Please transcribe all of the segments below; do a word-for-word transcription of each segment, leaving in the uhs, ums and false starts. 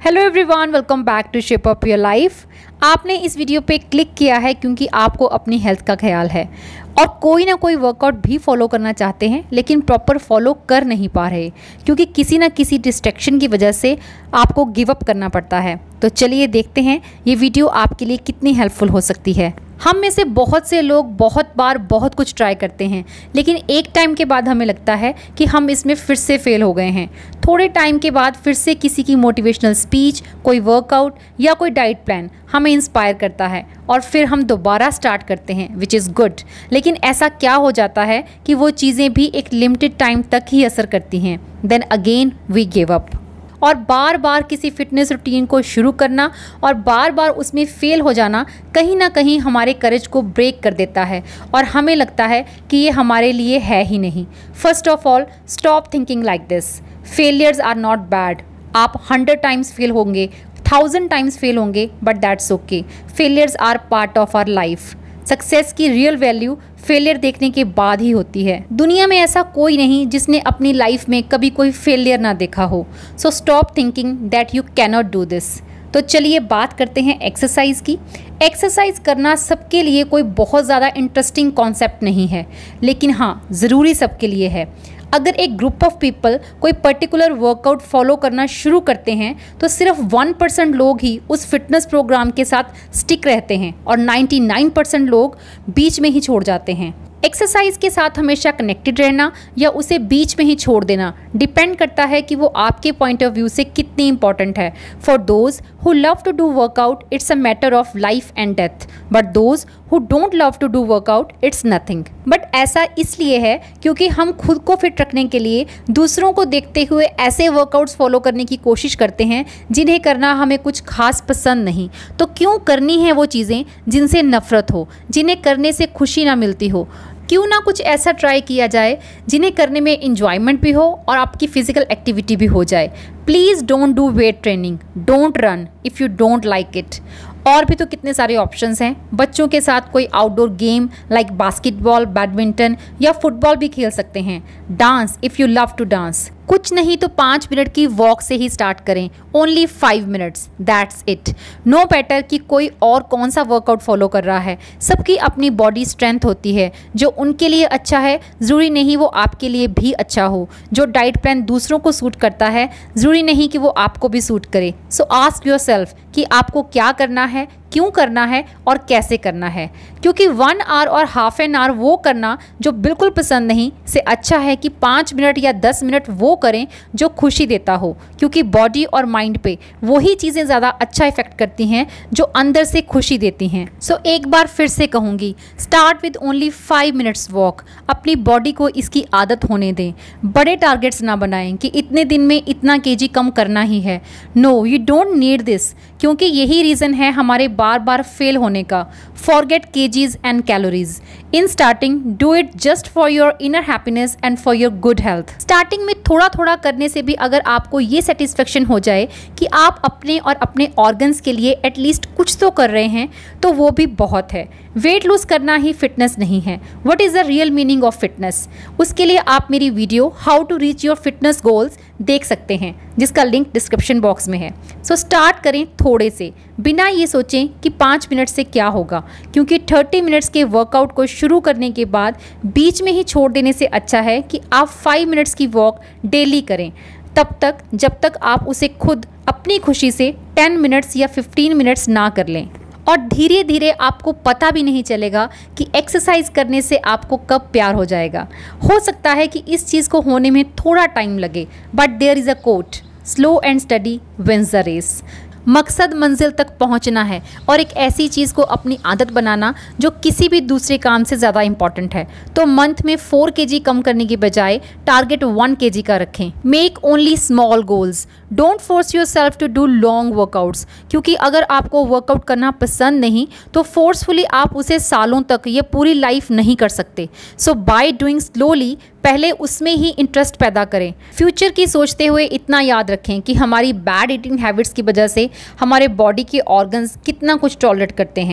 Hello everyone, welcome back to shape up your life. आपने इस video पे click किया है क्योंकि आपको अपनी हेल्थ का ख्याल है और कोई ना कोई वर्कआउट भी फॉलो करना चाहते हैं लेकिन प्रॉपर फॉलो कर नहीं पा रहे क्योंकि किसी ना किसी डिस्ट्रैक्शन की वजह से आपको गिव अप करना पड़ता है। तो चलिए देखते हैं ये वीडियो आपके लिए कितनी हेल्पफुल हो सकती है। हम में से बहुत से लोग बहुत बार बहुत कुछ ट्राई करते हैं लेकिन एक टाइम के बाद हमें लगता है कि हम इसमें फिर से फेल हो गए हैं। थोड़े टाइम के बाद फिर से किसी की मोटिवेशनल स्पीच, कोई वर्कआउट या कोई डाइट प्लान हमें इंस्पायर करता है और फिर हम दोबारा स्टार्ट करते हैं, विच इज़ गुड। लेकिन ऐसा क्या हो जाता है कि वो चीज़ें भी एक लिमिटेड टाइम तक ही असर करती हैं, then again we give up. और बार बार किसी फिटनेस रूटीन को शुरू करना और बार बार उसमें फेल हो जाना कहीं ना कहीं हमारे करेज को ब्रेक कर देता है और हमें लगता है कि ये हमारे लिए है ही नहीं। First of all, stop thinking like this. Failures are not bad. आप हंड्रेड टाइम्स फेल होंगे, थाउजेंड टाइम्स फेल होंगे, but that's okay. Failures are part of our life. Success की रियल वैल्यू फेलियर देखने के बाद ही होती है। दुनिया में ऐसा कोई नहीं जिसने अपनी लाइफ में कभी कोई फेलियर ना देखा हो। So stop thinking that you cannot do this. तो चलिए बात करते हैं एक्सरसाइज की। एक्सरसाइज करना सबके लिए कोई बहुत ज़्यादा इंटरेस्टिंग कॉन्सेप्ट नहीं है, लेकिन हाँ, ज़रूरी सबके लिए है। अगर एक ग्रुप ऑफ पीपल कोई पर्टिकुलर वर्कआउट फॉलो करना शुरू करते हैं तो सिर्फ वन परसेंट लोग ही उस फिटनेस प्रोग्राम के साथ स्टिक रहते हैं और नाइन्टी नाइन परसेंट लोग बीच में ही छोड़ जाते हैं। एक्सरसाइज के साथ हमेशा कनेक्टेड रहना या उसे बीच में ही छोड़ देना डिपेंड करता है कि वो आपके पॉइंट ऑफ व्यू से कितनी इंपॉर्टेंट है। For those who love to do workout it's a matter of life and death, but those who don't love to do workout it's nothing. But ऐसा इसलिए है क्योंकि हम खुद को फिट रखने के लिए दूसरों को देखते हुए ऐसे वर्कआउट्स फॉलो करने की कोशिश करते हैं जिन्हें करना हमें कुछ खास पसंद नहीं। तो क्यों करनी है वो चीज़ें जिनसे नफरत हो, जिन्हें करने से खुशी ना मिलती हो? क्यों ना कुछ ऐसा ट्राई किया जाए जिन्हें करने में इंजॉयमेंट भी हो और आपकी फिजिकल एक्टिविटी भी हो जाए। Please don't do weight training, don't run if you don't like it. और भी तो कितने सारे ऑप्शंस हैं। बच्चों के साथ कोई outdoor game like basketball, badminton या फुटबॉल भी खेल सकते हैं। Dance if you love to dance. कुछ नहीं तो पाँच मिनट की वॉक से ही स्टार्ट करें, only five minutes, that's it. No matter कि कोई और कौन सा वर्कआउट फॉलो कर रहा है, सबकी अपनी बॉडी स्ट्रेंथ होती है। जो उनके लिए अच्छा है ज़रूरी नहीं वो आपके लिए भी अच्छा हो। जो डाइट प्लान दूसरों को सूट करता है ज़रूरी नहीं कि वो आपको भी सूट करे। सो आस्क योर सेल्फ कि आपको क्या करना है, क्यों करना है और कैसे करना है। क्योंकि वन आवर और हाफ एन आवर वो करना जो बिल्कुल पसंद नहीं से अच्छा है कि पाँच मिनट या दस मिनट वो करें जो खुशी देता हो, क्योंकि बॉडी और माइंड पे वही चीज़ें ज़्यादा अच्छा इफेक्ट करती हैं जो अंदर से खुशी देती हैं। सो so, एक बार फिर से कहूँगी, start with only five minutes walk. अपनी बॉडी को इसकी आदत होने दें। बड़े टारगेट्स ना बनाएं कि इतने दिन में इतना केजी कम करना ही है। No, you don't need this, क्योंकि यही रीज़न है हमारे बार बार फेल होने का। Forget kgs and calories. In starting do it just for your inner happiness and for your good health. Starting में थोड़ा थोड़ा करने से भी अगर आपको ये सेटिस्फेक्शन हो जाए कि आप अपने और अपने ऑर्गन्स के लिए एटलीस्ट कुछ तो कर रहे हैं तो वो भी बहुत है। वेट लूज करना ही फिटनेस नहीं है। What is the real meaning of fitness? उसके लिए आप मेरी video how to reach your fitness goals देख सकते हैं, जिसका लिंक डिस्क्रिप्शन बॉक्स में है। सो so, स्टार्ट करें थोड़े से, बिना ये सोचें कि पाँच मिनट से क्या होगा, क्योंकि थर्टी मिनट्स के वर्कआउट को शुरू करने के बाद बीच में ही छोड़ देने से अच्छा है कि आप फाइव मिनट्स की वॉक डेली करें, तब तक जब तक आप उसे खुद अपनी खुशी से टेन मिनट्स या फिफ्टीन मिनट्स ना कर लें। और धीरे धीरे आपको पता भी नहीं चलेगा कि एक्सरसाइज करने से आपको कब प्यार हो जाएगा। हो सकता है कि इस चीज़ को होने में थोड़ा टाइम लगे, but there is a quote, slow and steady wins the race. मकसद मंजिल तक पहुंचना है और एक ऐसी चीज़ को अपनी आदत बनाना जो किसी भी दूसरे काम से ज़्यादा इंपॉर्टेंट है। तो मंथ में फोर केजी कम करने की बजाय टारगेट वन केजी का रखें। Make only small goals. Don't force yourself to do long workouts, क्योंकि अगर आपको वर्कआउट करना पसंद नहीं तो फोर्सफुली आप उसे सालों तक या पूरी लाइफ नहीं कर सकते। सो बाय डूइंग स्लोली पहले उसमें ही इंटरेस्ट पैदा करें। फ्यूचर की सोचते हुए इतना याद रखें कि हमारी बैड ईटिंग हैबिट्स की वजह से हमारे बॉडी के ऑर्गन्स कितना कुछ टॉलरेट करते हैं।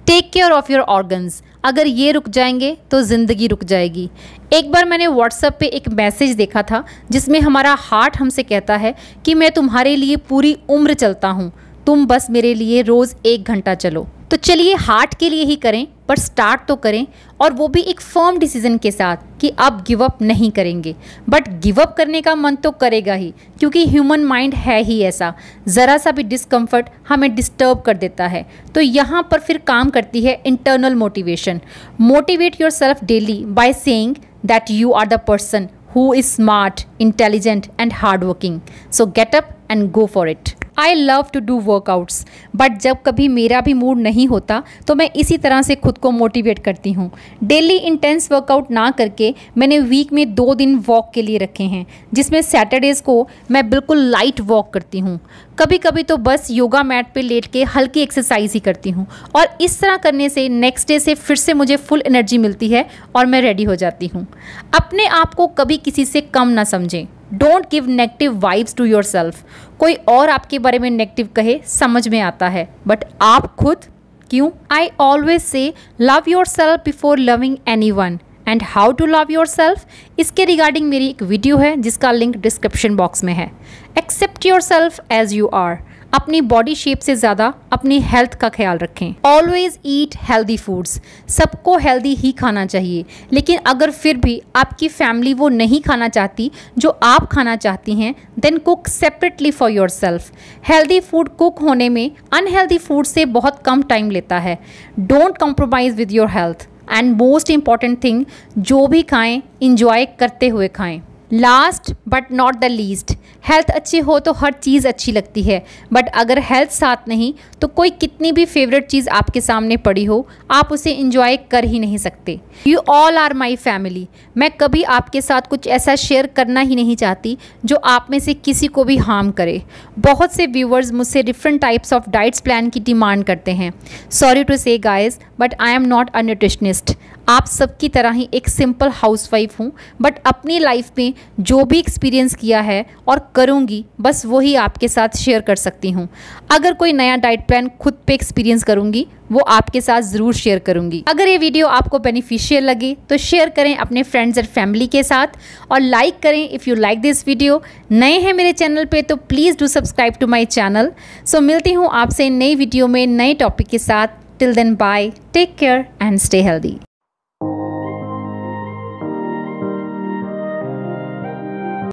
Take care of your organs. अगर ये रुक जाएंगे तो ज़िंदगी रुक जाएगी। एक बार मैंने व्हाट्सएप पे एक मैसेज देखा था जिसमें हमारा हार्ट हमसे कहता है कि मैं तुम्हारे लिए पूरी उम्र चलता हूँ, तुम बस मेरे लिए रोज़ एक घंटा चलो। तो चलिए हार्ट के लिए ही करें, पर स्टार्ट तो करें, और वो भी एक फर्म डिसीजन के साथ कि अब गिव अप नहीं करेंगे। बट गिव अप करने का मन तो करेगा ही, क्योंकि ह्यूमन माइंड है ही ऐसा, ज़रा सा भी डिस्कम्फर्ट हमें डिस्टर्ब कर देता है। तो यहाँ पर फिर काम करती है internal motivation. Motivate yourself daily by saying that you are the person who is smart, intelligent and hardworking. So get up and go for it. I love to do workouts, but जब कभी मेरा भी mood नहीं होता तो मैं इसी तरह से खुद को मोटिवेट करती हूँ। डेली इंटेंस वर्कआउट ना करके मैंने वीक में दो दिन वॉक के लिए रखे हैं, जिसमें सैटरडेज़ को मैं बिल्कुल लाइट वॉक करती हूँ। कभी कभी तो बस योगा मैट पे लेट के हल्की एक्सरसाइज ही करती हूँ, और इस तरह करने से नेक्स्ट डे से फिर से मुझे फुल एनर्जी मिलती है और मैं रेडी हो जाती हूँ। अपने आप को कभी किसी से कम ना समझें। Don't give negative vibes to yourself. कोई और आपके बारे में नेगेटिव कहे समझ में आता है, बट आप खुद क्यों? I always say love yourself before loving anyone. And how to love yourself, इसके रिगार्डिंग मेरी एक वीडियो है जिसका लिंक डिस्क्रिप्शन बॉक्स में है। Accept yourself as you are. अपनी बॉडी शेप से ज़्यादा अपनी हेल्थ का ख्याल रखें। Always eat healthy foods. सबको हेल्दी ही खाना चाहिए, लेकिन अगर फिर भी आपकी फैमिली वो नहीं खाना चाहती जो आप खाना चाहती हैं, then cook separately for yourself. Healthy food cook होने में अनहेल्दी फूड से बहुत कम टाइम लेता है। Don't compromise with your health. And most important thing, जो भी खाएं इंजॉय करते हुए खाएं। Last but not the least, health अच्छी हो तो हर चीज़ अच्छी लगती है, बट अगर हेल्थ साथ नहीं तो कोई कितनी भी फेवरेट चीज़ आपके सामने पड़ी हो, आप उसे इंजॉय कर ही नहीं सकते। You all are my family. मैं कभी आपके साथ कुछ ऐसा शेयर करना ही नहीं चाहती जो आप में से किसी को भी हार्म करे। बहुत से व्यूअर्स मुझसे different types of diets plan की डिमांड करते हैं। Sorry to say guys, but I am not a nutritionist. आप सबकी तरह ही एक सिंपल हाउसवाइफ हूँ, बट अपनी लाइफ में जो भी एक्सपीरियंस किया है और करूँगी बस वही आपके साथ शेयर कर सकती हूँ। अगर कोई नया डाइट प्लान खुद पे एक्सपीरियंस करूँगी वो आपके साथ ज़रूर शेयर करूँगी। अगर ये वीडियो आपको बेनिफिशियल लगे तो शेयर करें अपने फ्रेंड्स एंड फैमिली के साथ, और लाइक करें if you like this video. नए हैं मेरे चैनल पे तो please do subscribe to my channel. So मिलती हूँ आपसे नई वीडियो में नए टॉपिक के साथ। Till then bye, take care and stay healthy.